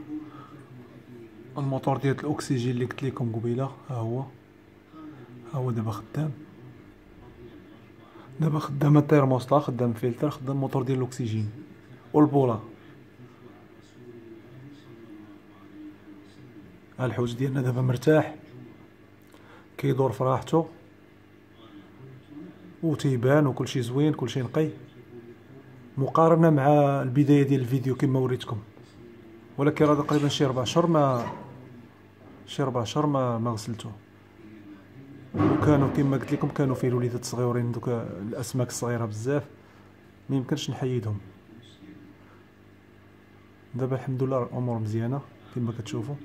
الموتور ديال الاكسجين اللي قلت لكم قبيله ها هو دابا خدام الترموستا، خدام الفلتر، خدام الموتور ديال الاكسجين والبولا. ها الحوت ديالنا دابا مرتاح كيدور في راحته وتيبان وكلشي زوين كلشي نقي، مقارنه مع البدايه ديال الفيديو كما وريتكم. ولكن راه تقريبا شي 4 شهور ما غسلته. وكانوا كما قلت لكم كانوا فيه الوليدات صغيورين، دوك الاسماك الصغيره بزاف ما يمكنش نحيدهم. دابا الحمد لله الامور مزيانه كما كتشوفوا.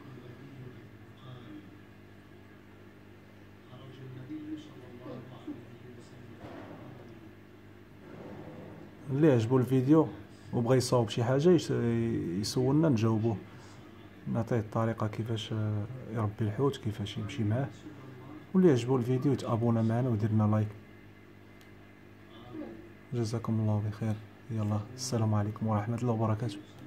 اللي عجبو الفيديو وبغى يصاوب شي حاجه يسولنا نجاوبوه، نعطيه الطريقه كيفاش يربي الحوت، كيفاش يمشي معاه. واللي عجبو الفيديو يتابونا معنا ويدير لنا لايك. جزاكم الله بخير. يلا السلام عليكم ورحمه الله وبركاته.